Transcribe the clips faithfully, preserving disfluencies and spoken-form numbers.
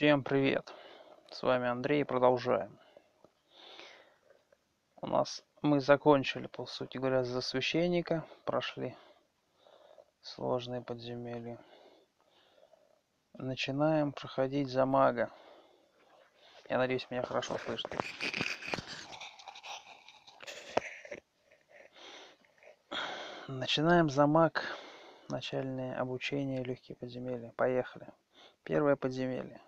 Всем привет! С вами Андрей. Продолжаем. У нас мы закончили, по сути говоря, за священника. Прошли сложные подземелья. Начинаем проходить за мага. Я надеюсь, меня хорошо слышно. Начинаем за маг. Начальное обучение, легкие подземелья. Поехали. Первое подземелье.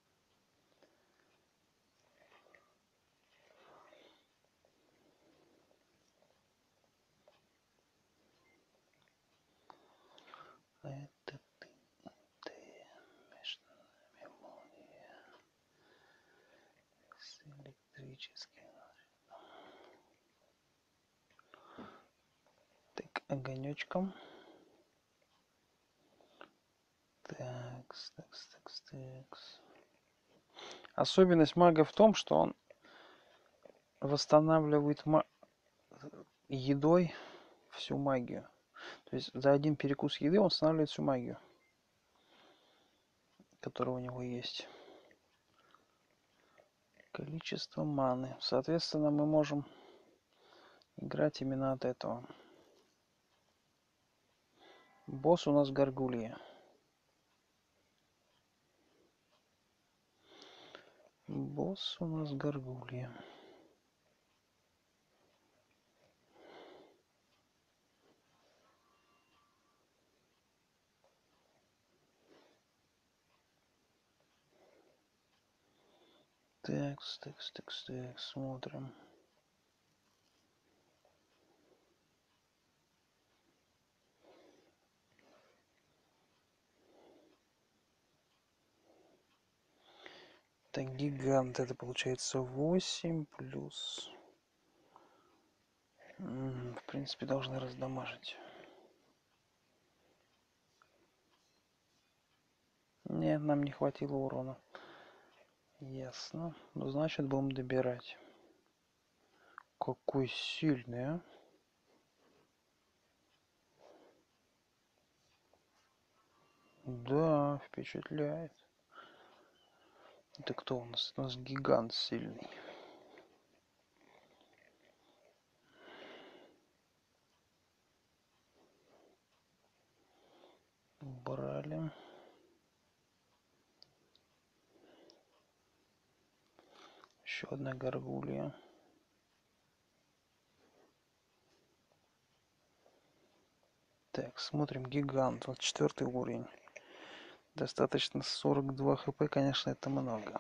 Это ты, ты, между нами молния с электрическим. Так, огонечком. Такс, такс, такс, такс. Особенность мага в том, что он восстанавливает ма- едой всю магию. То есть за один перекус еды он восстанавливает всю магию, которая у него есть. Количество маны. Соответственно, мы можем играть именно от этого. Босс у нас Гаргулья. Босс у нас Гаргулья. Такс, такс, такс, такс, смотрим. Так, гигант, это получается восемь плюс... В принципе, должны раздамажить. Не, нам не хватило урона. Ясно. Ну, значит, будем добирать. Какой сильный, а? Да, впечатляет. Это кто у нас? У нас гигант сильный. Брали. Еще одна горгулья. Так, смотрим. Гигант. Вот четвертый уровень. Достаточно сорок два хп, конечно, это много.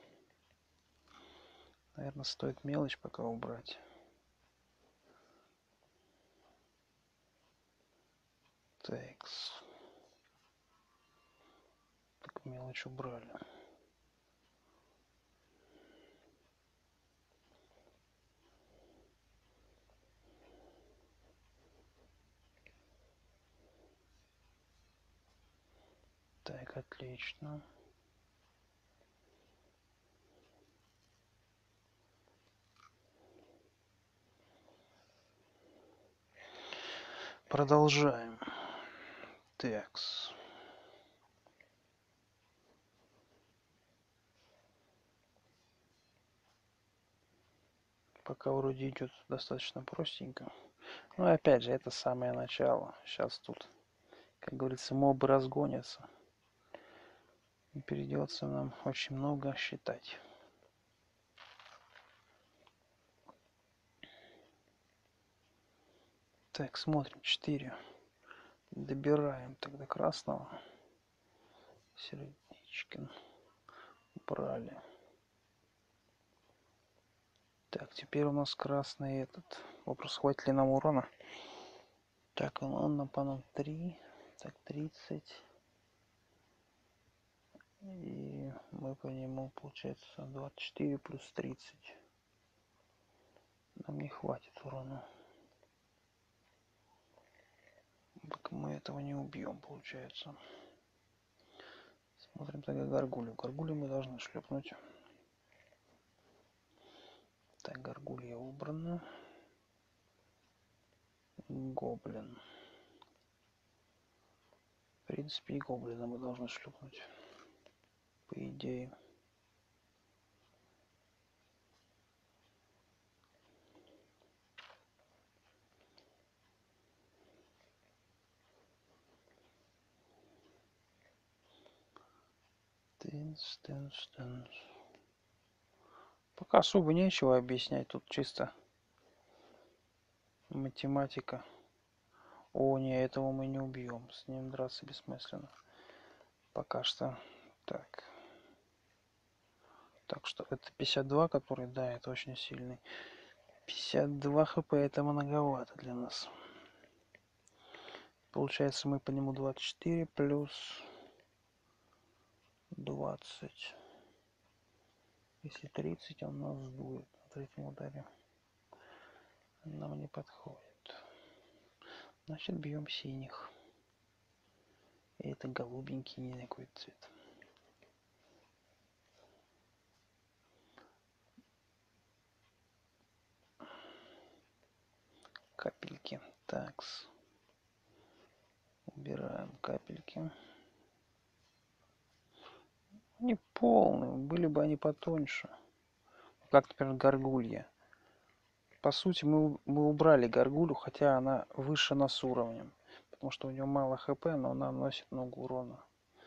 Наверное, стоит мелочь пока убрать. Такс. Так, мелочь убрали. Так, отлично. Продолжаем. Такс. Пока вроде идет достаточно простенько. Но опять же, это самое начало. Сейчас тут, как говорится, мобы разгонятся. И придется нам очень много считать. Так, смотрим. четыре. Добираем тогда красного. Сердечкин. Брали. Так, теперь у нас красный этот. Вопрос, хватит ли нам урона. Так, он, он нам по нам три. Так, тридцать. И мы по нему, получается, двадцать четыре плюс тридцать. Нам не хватит урона. Так мы этого не убьем, получается. Смотрим тогда горгулью. Горгулью мы должны шлепнуть. Так, горгулья убрана. Гоблин. В принципе, и гоблина мы должны шлепнуть. по идее. Тынс, тынс, тынс. Пока особо нечего объяснять, тут чисто математика. О, не, этого мы не убьем, с ним драться бессмысленно. Пока что так. Так что это пятьдесят два, который, да, это очень сильный. пятьдесят два хп, это многовато для нас. Получается, мы по нему двадцать четыре плюс двадцать. Если тридцать, он нас сдует на третьем ударе. Нам не подходит. Значит, бьем синих. И это голубенький, не такой цвет. Капельки. Такс. Убираем капельки. Не полные, были бы они потоньше. Как, например, горгулья. По сути, мы, мы убрали горгулю, хотя она выше нас уровнем. Потому что у нее мало хп, но она наносит много урона.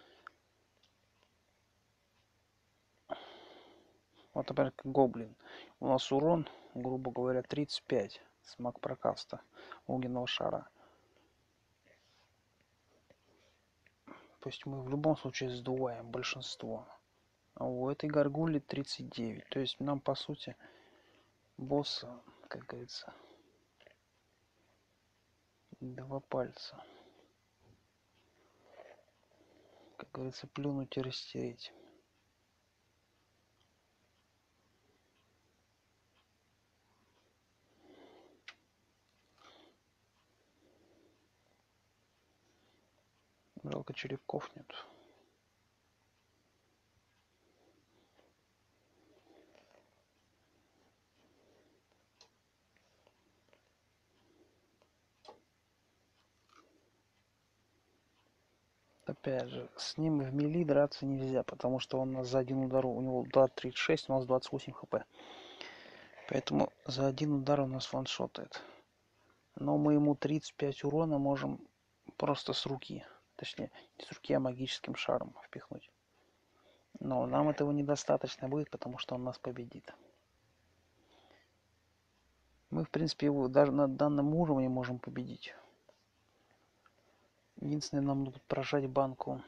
Вот, например, гоблин. У нас урон, грубо говоря, тридцать пять с маг прокаста огненного шара. То есть мы в любом случае сдуваем большинство. А у этой горгули тридцать девять. То есть нам, по сути, босса, как говорится, два пальца. Как говорится, плюнуть и растереть. Жалко, черепков нет. Опять же, с ним в мили драться нельзя, потому что он нас за один удар, у него удар тридцать шесть, у нас двадцать восемь хп. Поэтому за один удар он нас ваншотает. Но мы ему тридцать пять урона можем просто с руки. Точнее, не с руки, а магическим шаром впихнуть. Но нам этого недостаточно будет, потому что он нас победит. Мы, в принципе, его даже на данном уровне можем победить. Единственное, нам нужно прожать банку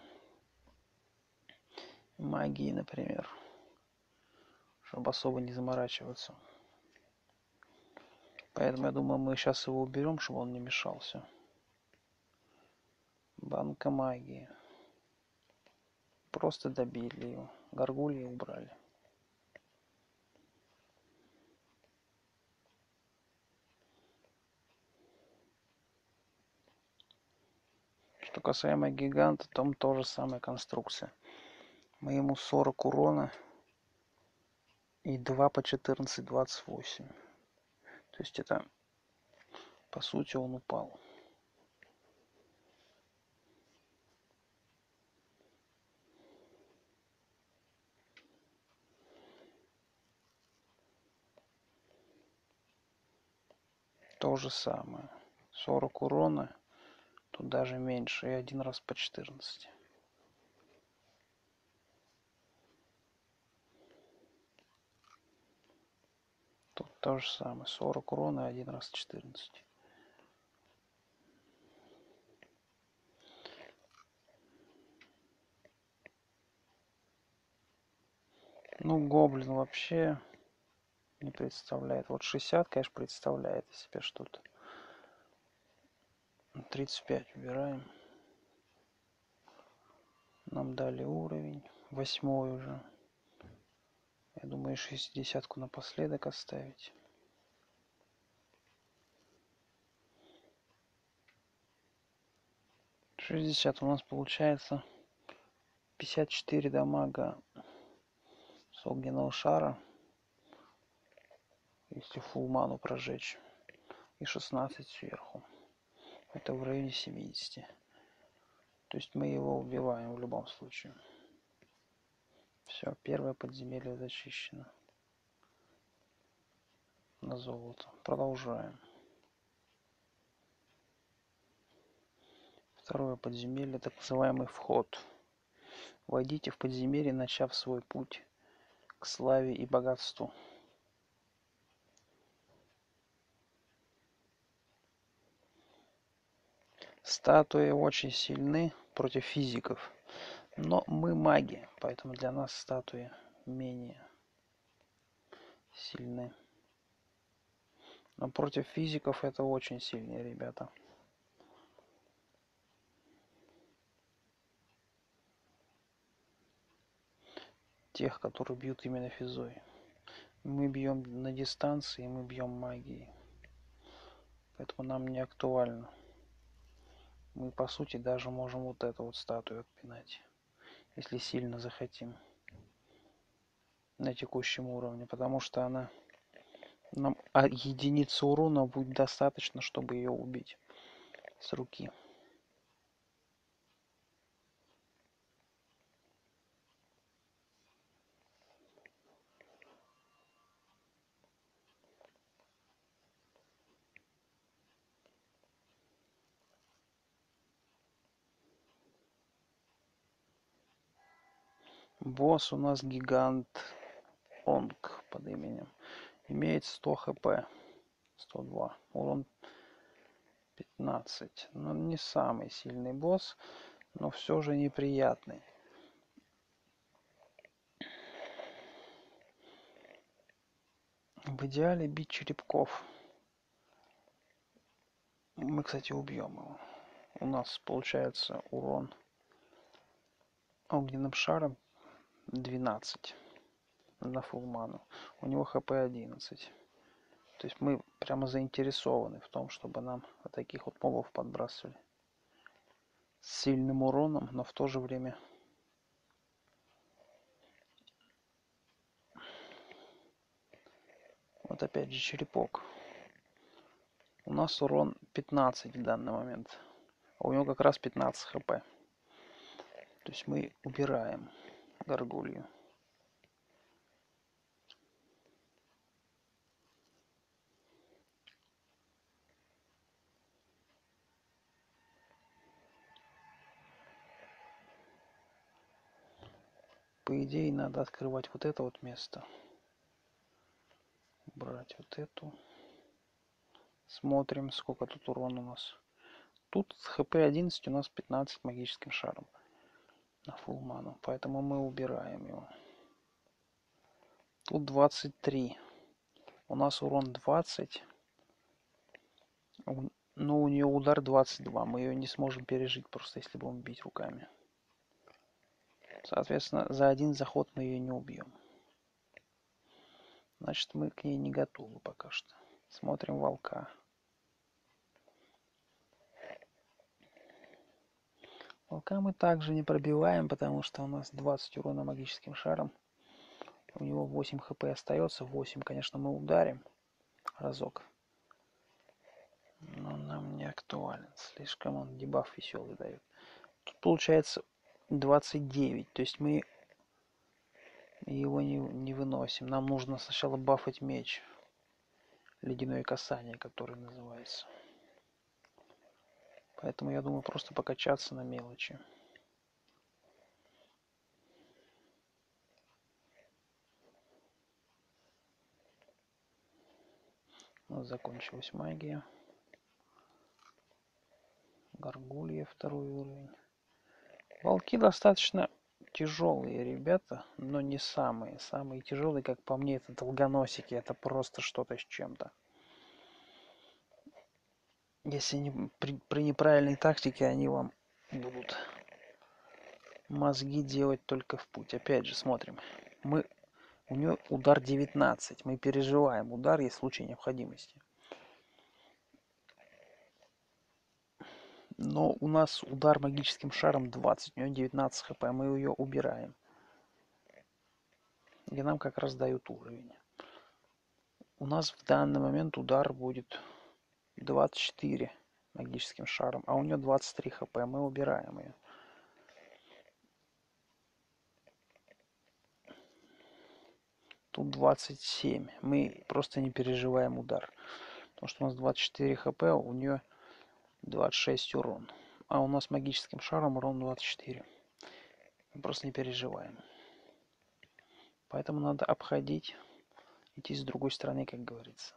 магии, например, чтобы особо не заморачиваться. Поэтому я думаю, мы сейчас его уберем, чтобы он не мешался. Банка магии. Просто добили его. Горгульи убрали. Что касаемо гиганта, там тоже самая конструкция. Мы ему сорок урона и два по четырнадцать, двадцать восемь. То есть это, по сути, он упал. То же самое. сорок урона, тут даже меньше, и один раз по четырнадцать. Тут то же самое. сорок урона, и один раз четырнадцать. Ну, гоблин вообще не представляет. Вот шестьдесят, конечно, представляет из себя что-то. тридцать пять убираем. Нам дали уровень. Восьмой уже. Я думаю, шестидесятку напоследок оставить. шестьдесят у нас получается пятьдесят четыре дамага с огненного шара. Если фулл ману прожечь. И шестнадцать сверху. Это в районе семидесяти. То есть мы его убиваем в любом случае. Все, первое подземелье зачищено. На золото. Продолжаем. Второе подземелье, так называемый вход. Войдите в подземелье, начав свой путь к славе и богатству. Статуи очень сильны против физиков, но мы маги, поэтому для нас статуи менее сильны. Но против физиков это очень сильные ребята. Тех, которые бьют именно физой. Мы бьем на дистанции, мы бьем магией. Поэтому нам не актуально. Мы по сути даже можем вот эту вот статую отпинать, если сильно захотим. На текущем уровне, потому что она нам а единицы урона будет достаточно, чтобы ее убить с руки. Босс у нас гигант Онг под именем. Имеет сто хп. сто два. Урон пятнадцать. Но не самый сильный босс, но все же неприятный. В идеале бить черепков. Мы, кстати, убьем его. У нас получается урон огненным шаром двенадцать на фулл ману. У него хп одиннадцать. То есть мы прямо заинтересованы в том, чтобы нам вот таких вот мобов подбрасывали. С сильным уроном, но в то же время вот опять же черепок. У нас урон пятнадцать в данный момент. А у него как раз пятнадцать хп. То есть мы убираем горгулью. По идее надо открывать вот это вот место. Брать вот эту. Смотрим, сколько тут урон у нас. Тут хп одиннадцать, у нас пятнадцать магическим шаром на фулл ману. Поэтому мы убираем его. Тут двадцать три. У нас урон двадцать. Но у нее удар двадцать два. Мы ее не сможем пережить, просто если будем бить руками. Соответственно, за один заход мы ее не убьем. Значит, мы к ней не готовы пока что. Смотрим волка. Волка мы также не пробиваем, потому что у нас двадцать урона магическим шаром. У него восемь хп остается. восемь, конечно, мы ударим разок. Но нам не актуален. Слишком он дебаф веселый дает. Тут получается двадцать девять. То есть мы его не, не выносим. Нам нужно сначала бафать меч. Ледяное касание, который называется. Поэтому я думаю просто покачаться на мелочи. У нас закончилась магия. Горгулья второй уровень. Волки достаточно тяжелые ребята, но не самые. Самые тяжелые, как по мне, это долгоносики. Это просто что-то с чем-то. Если не, при, при неправильной тактике они вам будут мозги делать только в путь. Опять же, смотрим. Мы, у нее удар девятнадцать. Мы переживаем удар, есть случай необходимости. Но у нас удар магическим шаром двадцать. У нее девятнадцать хп. Мы ее убираем. И нам как раз дают уровень. У нас в данный момент удар будет двадцать четыре магическим шаром. А у нее двадцать три хп. Мы убираем ее. Тут двадцать семь. Мы просто не переживаем удар. Потому что у нас двадцать четыре хп, а у нее двадцать шесть урон. А у нас магическим шаром урон двадцать четыре. Мы просто не переживаем. Поэтому надо обходить, идти с другой стороны, как говорится.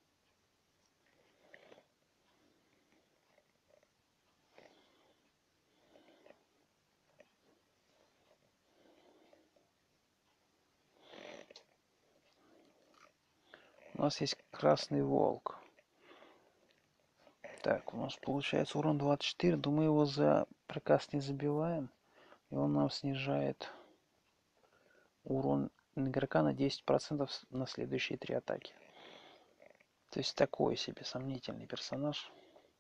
У нас есть красный волк. Так, у нас получается урон двадцать четыре. Думаю, его за приказ не забиваем. И он нам снижает урон игрока на десять процентов на следующие три атаки. То есть такой себе сомнительный персонаж.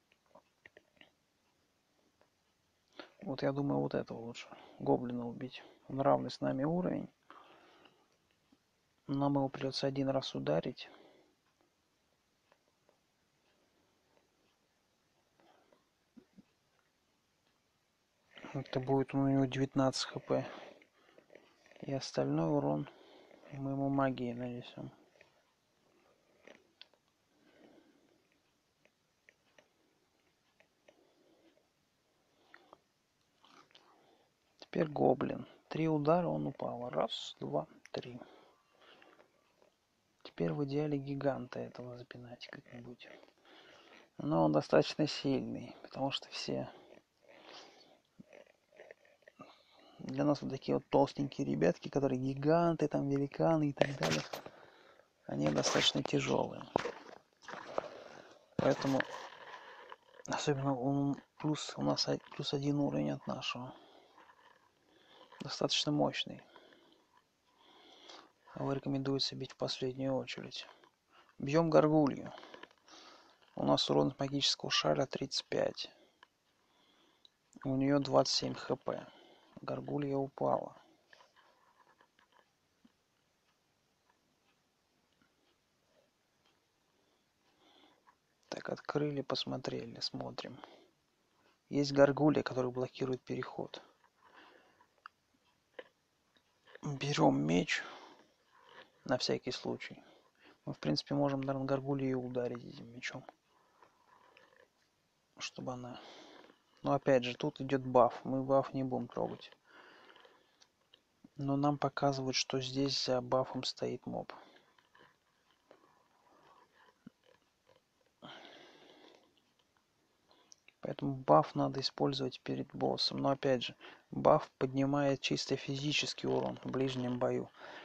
Вот я думаю, вот этого лучше. Гоблина убить. Он равный с нами уровень. Нам его придется один раз ударить. Это будет у него девятнадцать хп. И остальной урон мы ему магией нанесем. Теперь гоблин. Три удара, он упал. Раз, два, три. Теперь в идеале гиганта этого запинать как-нибудь. Но он достаточно сильный, потому что все... Для нас вот такие вот толстенькие ребятки, которые гиганты, там великаны и так далее, они достаточно тяжелые. Поэтому, особенно он плюс, у нас плюс один уровень от нашего. Достаточно мощный. Его рекомендуется бить в последнюю очередь. Бьем горгулью. У нас урон магического шара тридцать пять. У нее двадцать семь хп. Горгулья упала. Так, открыли, посмотрели, смотрим. Есть горгулья, которая блокирует переход. Берем меч. На всякий случай. Мы, в принципе, можем, наверное, горгулью ударить этим мечом. Чтобы она... Но, опять же, тут идет баф. Мы баф не будем трогать. Но нам показывают, что здесь за бафом стоит моб. Поэтому баф надо использовать перед боссом. Но опять же, баф поднимает чисто физический урон в ближнем бою.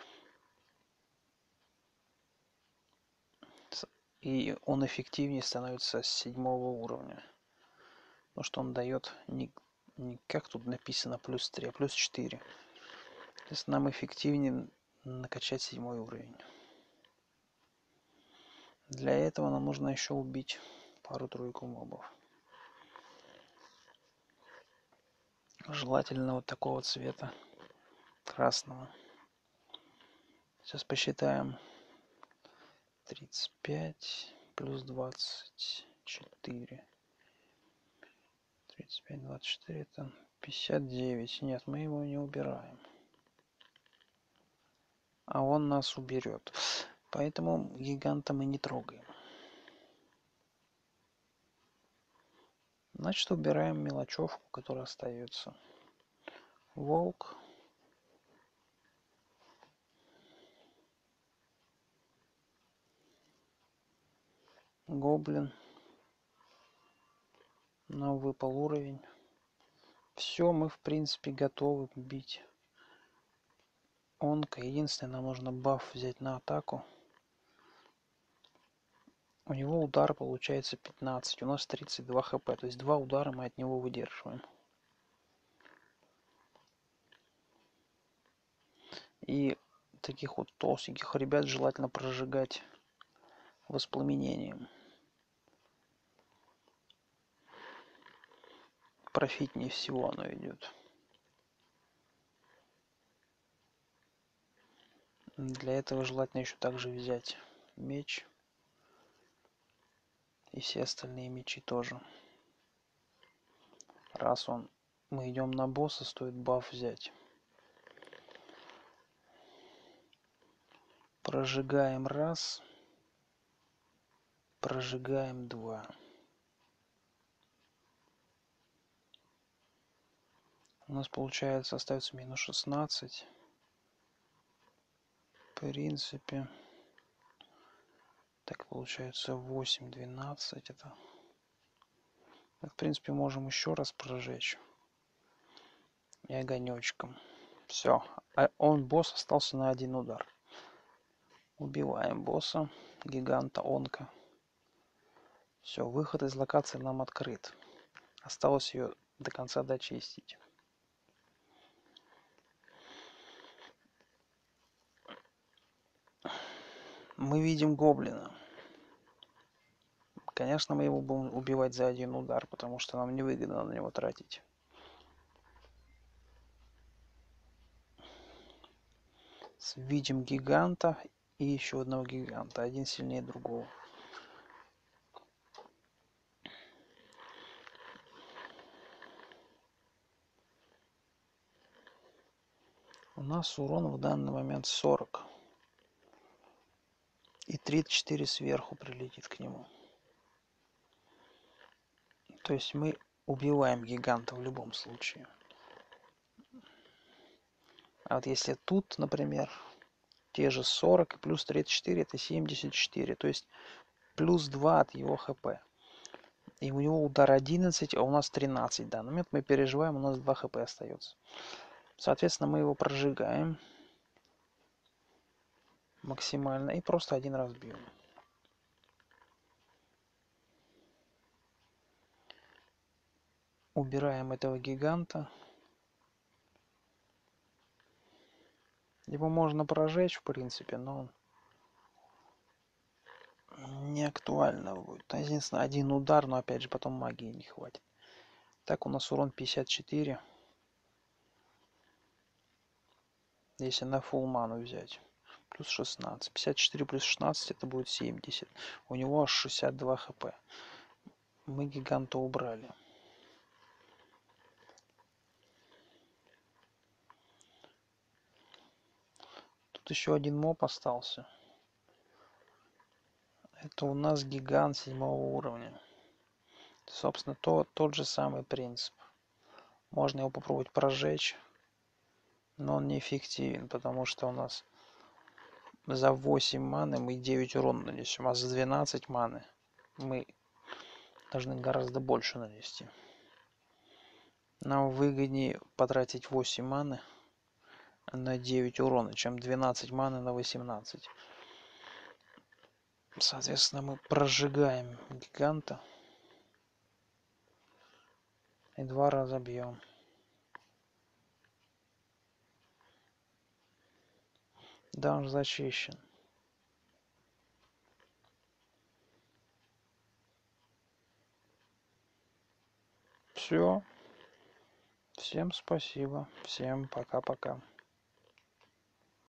И он эффективнее становится с седьмого уровня. Потому что он дает не, не как тут написано плюс три, а плюс четыре. То есть нам эффективнее накачать седьмой уровень. Для этого нам нужно еще убить пару-тройку мобов. Желательно вот такого цвета, красного. Сейчас посчитаем. тридцать пять плюс двадцать четыре. тридцать пять, двадцать четыре, это пятьдесят девять. Нет, мы его не убираем. А он нас уберет. Поэтому гиганта мы не трогаем. Значит, убираем мелочевку, которая остается. Волк. Гоблин. Нам выпал уровень. Все, мы в принципе готовы бить. Онка. Единственное, нам нужно баф взять на атаку. У него удар получается пятнадцать. У нас тридцать два хп. То есть два удара мы от него выдерживаем. И таких вот толстеньких ребят желательно прожигать воспламенением. Профитнее всего оно идет. Для этого желательно еще также взять меч. И все остальные мечи тоже. Раз он мы идем на босса, стоит баф взять. Прожигаем раз. Прожигаем два. У нас получается остается минус шестнадцать. В принципе. Так получается восемь, двенадцать. Это. В принципе, можем еще раз прожечь. И огонечком. Все. А он, босс, остался на один удар. Убиваем босса. Гиганта онка. Все, выход из локации нам открыт. Осталось ее до конца дочистить. Мы видим гоблина. Конечно, мы его будем убивать за один удар, потому что нам невыгодно на него тратить. Видим гиганта и еще одного гиганта. Один сильнее другого. У нас урон в данный момент сорок. И тридцать четыре сверху прилетит к нему. То есть мы убиваем гиганта в любом случае. А вот если тут, например, те же сорок и плюс тридцать четыре, это семьдесят четыре. То есть плюс два от его хп. И у него удар одиннадцать, а у нас тринадцать. В данный момент мы переживаем, у нас два хп остается. Соответственно, мы его прожигаем максимально и просто один раз бьем. Убираем этого гиганта. Его можно прожечь, в принципе, но не актуально будет. Единственное, один удар, но опять же потом магии не хватит. Так, у нас урон пятьдесят четыре. Если на фулл ману взять. Плюс шестнадцать. пятьдесят четыре плюс шестнадцать это будет семьдесят. У него аж шестьдесят два хп. Мы гиганта убрали. Тут еще один моб остался. Это у нас гигант седьмого уровня. Собственно, то, тот же самый принцип. Можно его попробовать прожечь. Но он неэффективен, потому что у нас за восемь маны мы девять урона нанесем, а за двенадцать маны мы должны гораздо больше нанести. Нам выгоднее потратить восемь маны на девять урона, чем двенадцать маны на восемнадцать. Соответственно, мы прожигаем гиганта и два раза бьем. Данж зачищен. Все. Всем спасибо. Всем пока-пока.